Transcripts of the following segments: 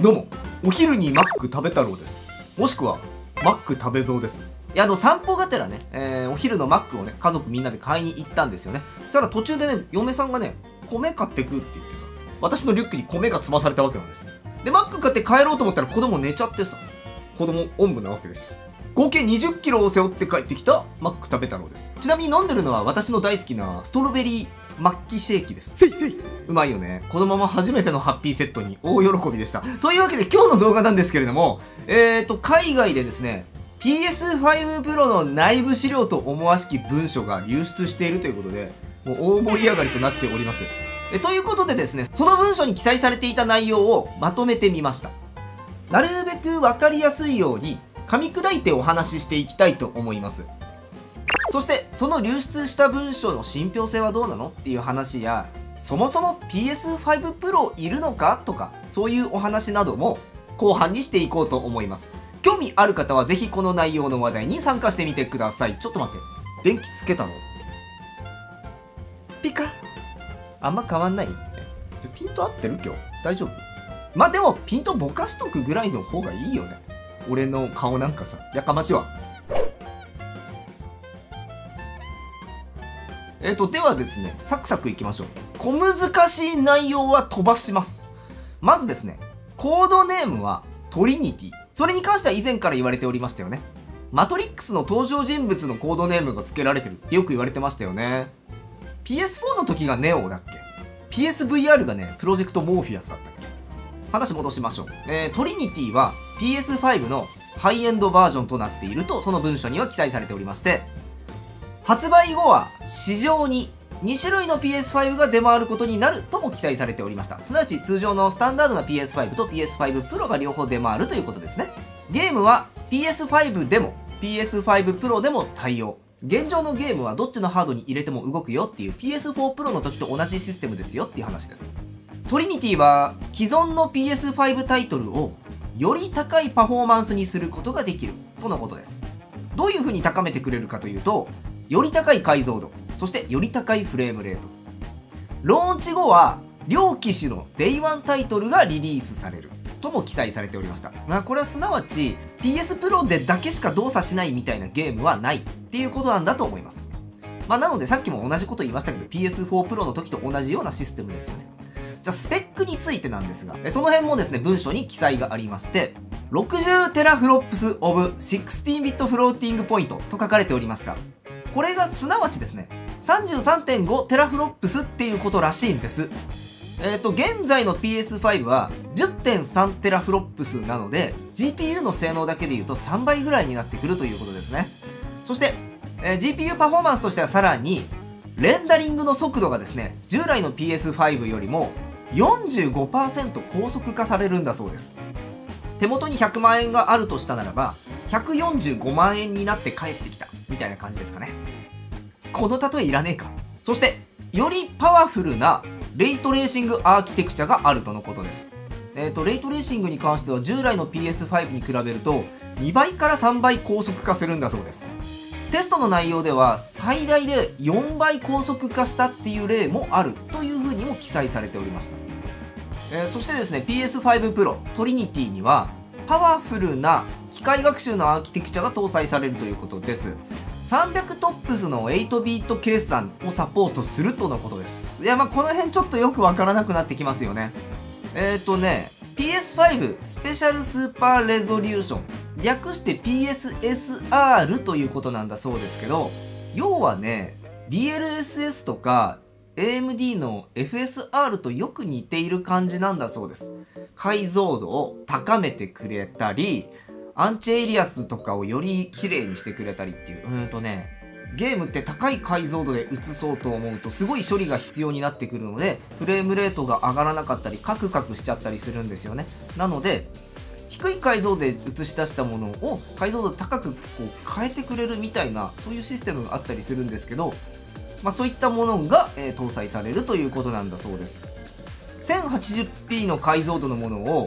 どうも、お昼にマック食べ太郎です。もしくは、マック食べぞうです。いや、散歩がてらね、お昼のマックをね、家族みんなで買いに行ったんですよね。そしたら途中でね、嫁さんがね、米買ってくって言ってさ、私のリュックに米が積まされたわけなんですよ。で、マック買って帰ろうと思ったら子供寝ちゃってさ、子供おんぶなわけですよ。合計20キロを背負って帰ってきたマック食べ太郎です。ちなみに飲んでるのは私の大好きなストロベリー末期シェーキです。せいせいうまいよね。このまま初めてのハッピーセットに大喜びでした。というわけで今日の動画なんですけれども、海外でですね、PS5 Pro の内部資料と思わしき文書が流出しているということで、もう大盛り上がりとなっております。ということでですね、その文書に記載されていた内容をまとめてみました。なるべくわかりやすいように噛み砕いてお話ししていきたいと思います。そしてその流出した文章の信憑性はどうなのっていう話や、そもそも PS5 Pro いるのかとか、そういうお話なども後半にしていこうと思います。興味ある方はぜひこの内容の話題に参加してみてください。ちょっと待って、電気つけたの？ピカあんま変わんない？ピント合ってる？今日大丈夫？まあでもピントぼかしとくぐらいの方がいいよね。俺の顔なんかさ、やかましいわ。ではですね、サクサクいきましょう。小難しい内容は飛ばします。まずですね、コードネームはトリニティ。それに関しては以前から言われておりましたよね。マトリックスの登場人物のコードネームが付けられてるってよく言われてましたよね。PS4 の時がネオだっけ？ PSVR がね、プロジェクトモーフィアスだったっけ？話戻しましょう。トリニティは PS5 のハイエンドバージョンとなっていると、その文書には記載されておりまして、発売後は市場に2種類の PS5 が出回ることになるとも記載されておりました。すなわち通常のスタンダードな PS5 と PS5 Pro が両方出回るということですね。ゲームは PS5 でも PS5 Pro でも対応。現状のゲームはどっちのハードに入れても動くよっていう PS4 Pro の時と同じシステムですよっていう話です。トリニティは既存の PS5 タイトルをより高いパフォーマンスにすることができるとのことです。どういう風に高めてくれるかというと、より高い解像度、そしてより高いフレームレート。ローンチ後は両機種の Day1 タイトルがリリースされるとも記載されておりました。まあこれはすなわち PS Pro でだけしか動作しないみたいなゲームはないっていうことなんだと思います。まあなのでさっきも同じこと言いましたけど PS4 Pro の時と同じようなシステムですよね。じゃあスペックについてなんですが、その辺もですね、文書に記載がありまして、60 teraflops of 16-bit floating point と書かれておりました。これがすなわちですね、33.5 teraflops っていうことらしいんです。現在の PS5 は 10.3 teraflops なので、GPU の性能だけで言うと3倍ぐらいになってくるということですね。そして、GPU パフォーマンスとしてはさらに、レンダリングの速度がですね、従来の PS5 よりも 45% 高速化されるんだそうです。手元に100万円があるとしたならば、145万円になって帰ってきたみたいな感じですかね。この例えいらねえか。そしてよりパワフルなレイトレーシングアーキテクチャがあるとのことです。レイトレーシングに関しては従来の PS5 に比べると2倍から3倍高速化するんだそうです。テストの内容では最大で4倍高速化したっていう例もあるというふうにも記載されておりました。そしてですね、 PS5 Pro トリニティにはパワフルな機械学習のアーキテクチャが搭載されるということです。300トップスの8ビート計算をサポートするとのことです。いや、まあこの辺ちょっとよくわからなくなってきますよね。PS5 スペシャルスーパーレゾリューション、略して PSSR ということなんだそうですけど、要はね、DLSS とか AMD の FSR とよく似ている感じなんだそうです。解像度を高めてくれたり、アンチエイリアスとかをより綺麗にしてくれたりっていう、ゲームって高い解像度で映そうと思うとすごい処理が必要になってくるので、フレームレートが上がらなかったりカクカクしちゃったりするんですよね。なので低い解像度で映し出したものを解像度高くこう変えてくれるみたいな、そういうシステムがあったりするんですけど、まあ、そういったものが、搭載されるということなんだそうです。 1080p の解像度のものを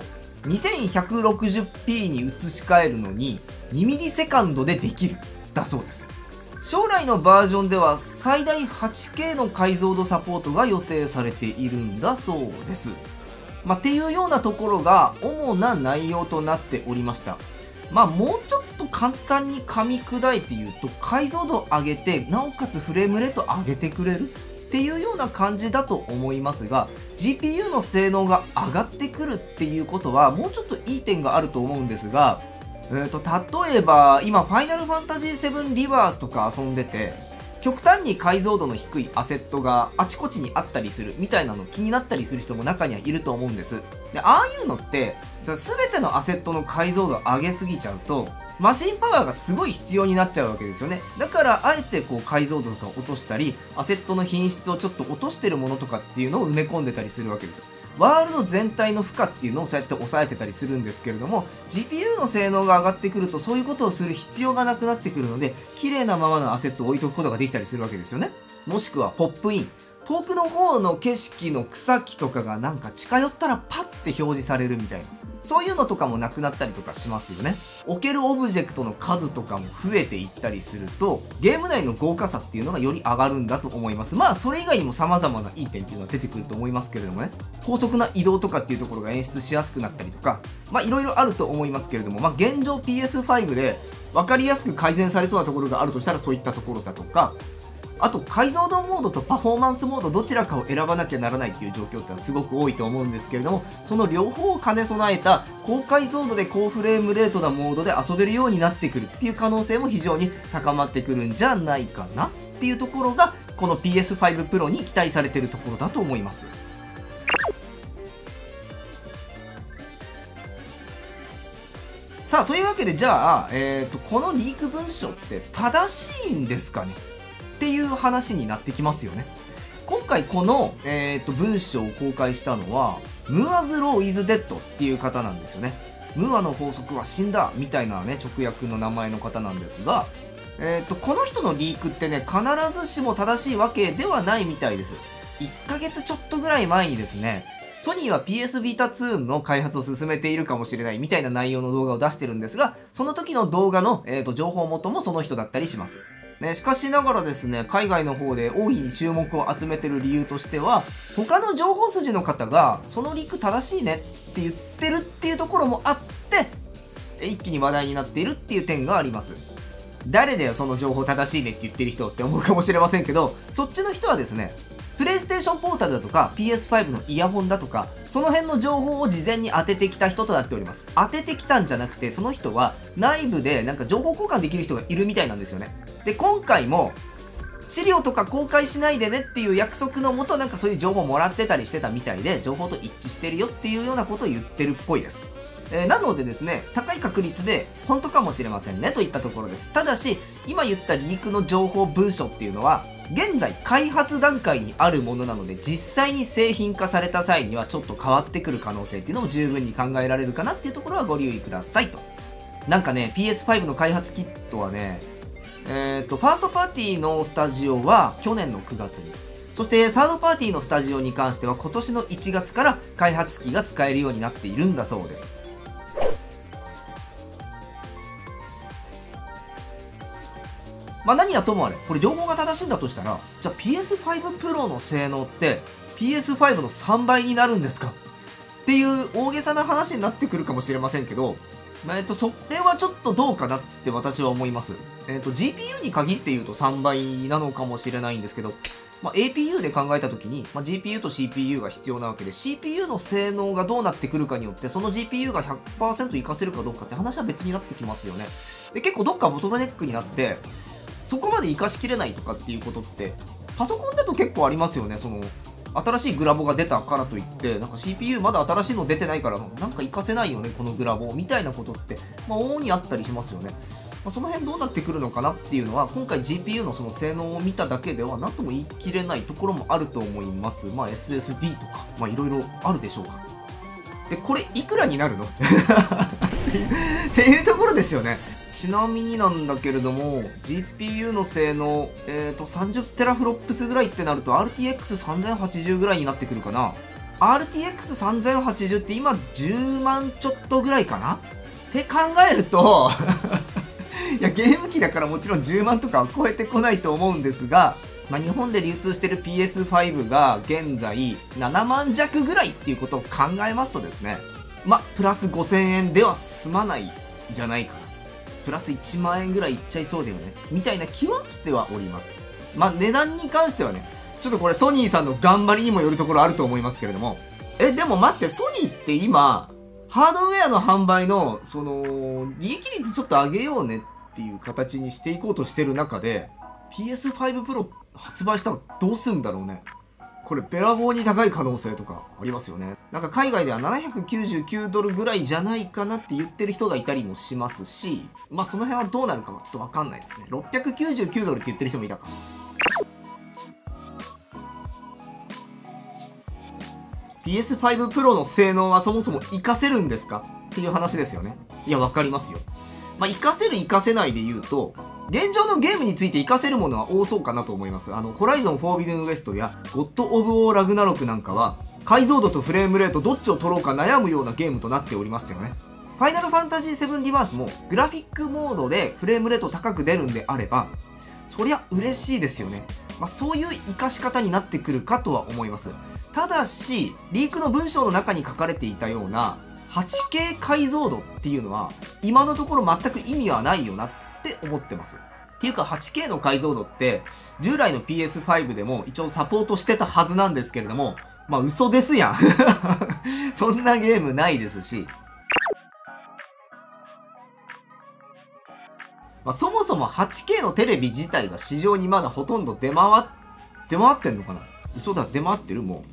2160p に移し替えるのに2ミリセカンドでできるだそうです。将来のバージョンでは最大 8K の解像度サポートが予定されているんだそうです。 っていうようなところが主な内容となっておりました。もうちょっと簡単に噛み砕いて言うと、解像度を上げて、なおかつフレームレート上げてくれるっていうような感じだと思いますが、 GPU の性能が上がってくるっていうことはもうちょっといい点があると思うんですが、例えば今ファイナルファンタジー7リバースとか遊んでて、極端に解像度の低いアセットがあちこちにあったりするみたいなの気になったりする人も中にはいると思うんです。で、ああいうのって全てのアセットの解像度を上げすぎちゃうとマシンパワーがすごい必要になっちゃうわけですよね。だからあえてこう解像度とか落としたり、アセットの品質をちょっと落としてるものとかっていうのを埋め込んでたりするわけですよ。ワールド全体の負荷っていうのをそうやって抑えてたりするんですけれども、 GPU の性能が上がってくるとそういうことをする必要がなくなってくるので、綺麗なままのアセットを置いとくことができたりするわけですよね。もしくはポップイン、遠くの方の景色の草木とかがなんか近寄ったらパッて表示されるみたいな、そういうのとかもなくなったりとかしますよね。置けるオブジェクトの数とかも増えていったりすると、ゲーム内の豪華さっていうのがより上がるんだと思います。それ以外にも様々ないい点っていうのは出てくると思いますけれどもね。高速な移動とかっていうところが演出しやすくなったりとか、いろいろあると思いますけれども、現状 PS5 で分かりやすく改善されそうなところがあるとしたらそういったところだとか、あと解像度モードとパフォーマンスモードどちらかを選ばなきゃならないっていう状況ってのはすごく多いと思うんですけれども、その両方を兼ね備えた高解像度で高フレームレートなモードで遊べるようになってくるっていう可能性も非常に高まってくるんじゃないかなっていうところが、この PS5 Pro に期待されているところだと思います。さあ、というわけで、じゃあ、このリーク文書って正しいんですかねっていう話になってきますよね。今回この、文章を公開したのは、ムーアズ・ロー・イズ・デッドっていう方なんですよね。ムーアの法則は死んだみたいなね、直訳の名前の方なんですが、この人のリークってね、必ずしも正しいわけではないみたいです。1ヶ月ちょっとぐらい前にですね、ソニーは PS Vita 2の開発を進めているかもしれないみたいな内容の動画を出してるんですが、その時の動画の、情報元もその人だったりします。ね、しかしながらですね、海外の方で大いに注目を集めてる理由としては、他の情報筋の方がそのリーク正しいねって言ってるっていうところもあって、一気に話題になっているっていう点があります。誰だよその情報正しいねって言ってる人って思うかもしれませんけど、そっちの人はですね、プレイステーションポータルだとか PS5 のイヤホンだとか、その辺の情報を事前に当ててきた人となっております。当ててきたんじゃなくて、その人は内部でなんか情報交換できる人がいるみたいなんですよね。で、今回も資料とか公開しないでねっていう約束のもと、なんかそういう情報をもらってたりしてたみたいで、情報と一致してるよっていうようなことを言ってるっぽいです。なのでですね、高い確率で本当かもしれませんねといったところです。ただし、今言ったリークの情報文書っていうのは、現在開発段階にあるものなので、実際に製品化された際にはちょっと変わってくる可能性っていうのも十分に考えられるかなっていうところはご留意くださいと。なんかね、PS5 の開発キットはね、ファーストパーティーのスタジオは去年の9月に、そしてサードパーティーのスタジオに関しては今年の1月から開発機が使えるようになっているんだそうです。何はともあれ、これ情報が正しいんだとしたら、じゃあ PS5 Pro の性能って PS5 の3倍になるんですかっていう大げさな話になってくるかもしれませんけど、それはちょっとどうかなって私は思います。GPU に限って言うと3倍なのかもしれないんですけど、APU で考えたときに、GPU と CPU が必要なわけで、CPU の性能がどうなってくるかによって、その GPU が 100% 活かせるかどうかって話は別になってきますよね。で、結構どっかボトルネックになって、そこまで活かしきれないとかっていうことって、パソコンだと結構ありますよね。その、新しいグラボが出たからといって、なんか CPU まだ新しいの出てないから、なんか活かせないよね、このグラボみたいなことって、往々にあったりしますよね。その辺どうなってくるのかなっていうのは、今回 GPU のその性能を見ただけでは何とも言い切れないところもあると思います。SSD とか、いろいろあるでしょうか。で、これいくらになるのっていうところですよね。ちなみになんだけれども、GPU の性能、30テラフロップスぐらいってなると RTX3080 ぐらいになってくるかな。RTX3080 って今10万ちょっとぐらいかなって考えるといや、ゲーム機だからもちろん10万とかは超えてこないと思うんですが、 まあ、日本で流通してる PS5 が現在7万弱ぐらいっていうことを考えますとですね、まあ、プラス5000円では済まないじゃないかな。プラス1万円ぐらいいっちゃいそうだよね。みたいな気はしてはおります。まあ、値段に関してはね、ちょっとこれソニーさんの頑張りにもよるところあると思いますけれども、でも待って、ソニーって今、ハードウェアの販売の、利益率ちょっと上げようねっていう形にしていこうとしてる中で、PS5 Pro 発売したらどうすんだろうね。これべらぼうに高い可能性とかありますよね。なんか海外では799ドルぐらいじゃないかなって言ってる人がいたりもしますし、まあその辺はどうなるかはちょっとわかんないですね。699ドルって言ってる人もいたか。PS5 Pro の性能はそもそも活かせるんですかっていう話ですよね。いや、わかりますよ。まあ、活かせる活かせないで言うと、現状のゲームについて活かせるものは多そうかなと思います。ホライゾンフォービドゥンウエストやゴッド・オブ・オー・ラグナロクなんかは、解像度とフレームレートどっちを取ろうか悩むようなゲームとなっておりましたよね。ファイナルファンタジー7リバースもグラフィックモードでフレームレート高く出るんであれば、そりゃ嬉しいですよね。まあ、そういう活かし方になってくるかとは思います。ただし、リークの文章の中に書かれていたような 8K 解像度っていうのは今のところ全く意味はないよなって思ってます。っていうか 8K の解像度って従来の PS5 でも一応サポートしてたはずなんですけれども、まあ嘘ですやん。そんなゲームないですし、まあ、そもそも 8K のテレビ自体が市場にまだほとんど出回ってんのかな。嘘だ、出回ってるもう。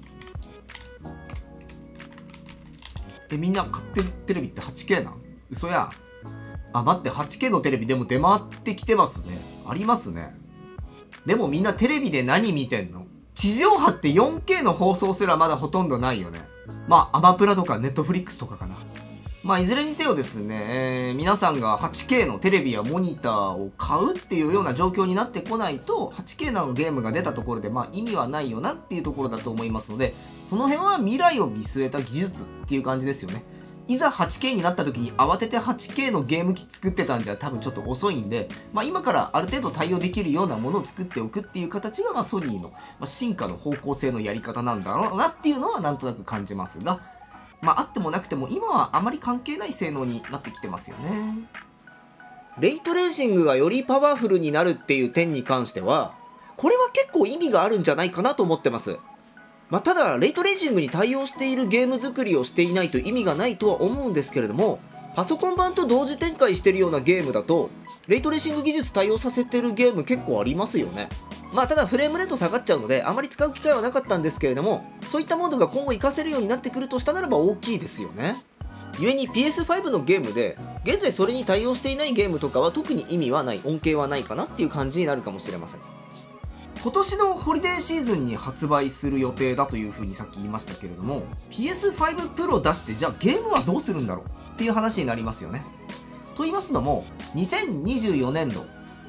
みんな買ってるテレビって 8K なん？嘘や。あ、待って、8K のテレビでも出回ってきてますね。ありますね。でもみんなテレビで何見てんの？地上波って 4K の放送すらまだほとんどないよね。まあ、アマプラとかネットフリックスとかかな。まあ、いずれにせよですね、皆さんが 8K のテレビやモニターを買うっていうような状況になってこないと、8K のゲームが出たところで、まあ意味はないよなっていうところだと思いますので、その辺は未来を見据えた技術っていう感じですよね。いざ 8K になった時に慌てて 8K のゲーム機作ってたんじゃ多分ちょっと遅いんで、まあ今からある程度対応できるようなものを作っておくっていう形が、まあソニーの進化の方向性のやり方なんだろうなっていうのはなんとなく感じますが、まああってもなくても今はあまり関係ない性能になってきてますよね。レイトレーシングがよりパワフルになるっていう点に関しては、これは結構意味があるんじゃないかなと思ってます。まあ、ただ、レイトレーシングに対応しているゲーム作りをしていないと意味がないとは思うんですけれども、パソコン版と同時展開しているようなゲームだと、レイトレーシング技術対応させてるゲーム結構ありますよね。まあただフレームレート下がっちゃうのであまり使う機会はなかったんですけれども、そういったモードが今後活かせるようになってくるとしたならば大きいですよね。故に PS5 のゲームで現在それに対応していないゲームとかは特に意味はない、恩恵はないかなっていう感じになるかもしれません。今年のホリデーシーズンに発売する予定だというふうにさっき言いましたけれども、 PS5 Pro 出してじゃあゲームはどうするんだろうっていう話になりますよね。と言いますのも2024年度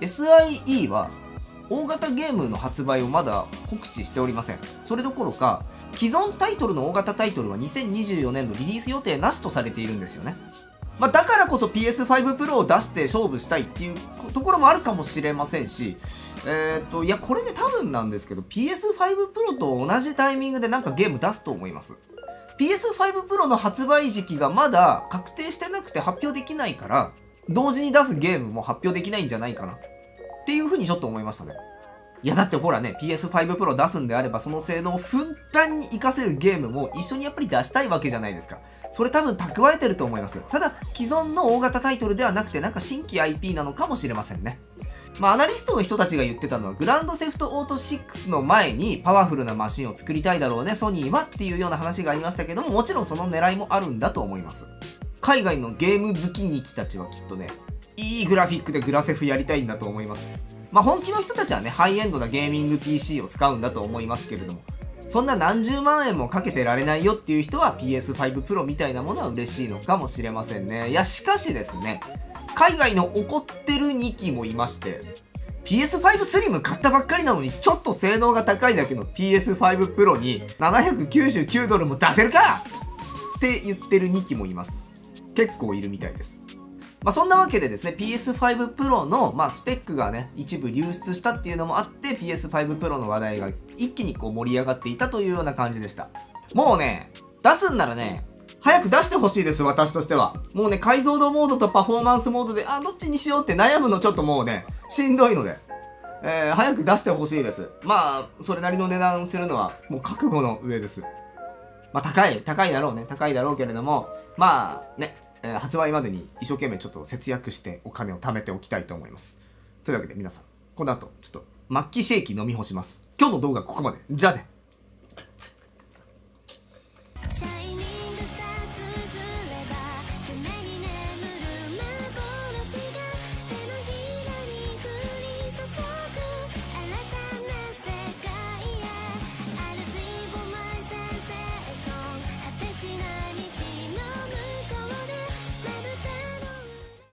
SIE は大型ゲームの発売をまだ告知しておりません。それどころか既存タイトルの大型タイトルは2024年度リリース予定なしとされているんですよね。まあ、だからこそ PS5 Pro を出して勝負したいっていうところもあるかもしれませんし、いやこれね多分なんですけど PS5 Pro と同じタイミングでなんかゲーム出すと思います。PS5 Pro の発売時期がまだ確定してなくて発表できないから同時に出すゲームも発表できないんじゃないかなっていう風にちょっと思いましたね。いやだってほらね PS5 Pro 出すんであればその性能をふんだんに活かせるゲームも一緒にやっぱり出したいわけじゃないですか。それ多分蓄えてると思います。ただ既存の大型タイトルではなくてなんか新規 IP なのかもしれませんね。まあアナリストの人たちが言ってたのはグランドセフトオート6の前にパワフルなマシンを作りたいだろうねソニーはっていうような話がありましたけども、もちろんその狙いもあるんだと思います。海外のゲーム好きニキたちはきっとねいいグラフィックでグラセフやりたいんだと思います。まあ本気の人たちはねハイエンドなゲーミング PC を使うんだと思いますけれども、そんな何十万円もかけてられないよっていう人は PS5 Pro みたいなものは嬉しいのかもしれませんね。いやしかしですね、海外の怒ってる2機もいまして、 PS5 Slim 買ったばっかりなのにちょっと性能が高いだけの PS5 Pro に799ドルも出せるかって言ってる2機もいます。結構いるみたいです。 まあそんなわけでですね、PS5 Pro の、まあ、スペックがね、一部流出したっていうのもあって、PS5 Pro の話題が一気にこう盛り上がっていたというような感じでした。もうね、出すんならね、早く出してほしいです、私としては。もうね、解像度モードとパフォーマンスモードで、どっちにしようって悩むのちょっともうね、しんどいので、早く出してほしいです。まあ、それなりの値段するのは、もう覚悟の上です。まあ、高いだろうね。高いだろうけれども、まあ、ね、発売までに一生懸命ちょっと節約してお金を貯めておきたいと思います。というわけで皆さん、この後、ちょっと、末期シェイキ飲み干します。今日の動画はここまで。じゃあね。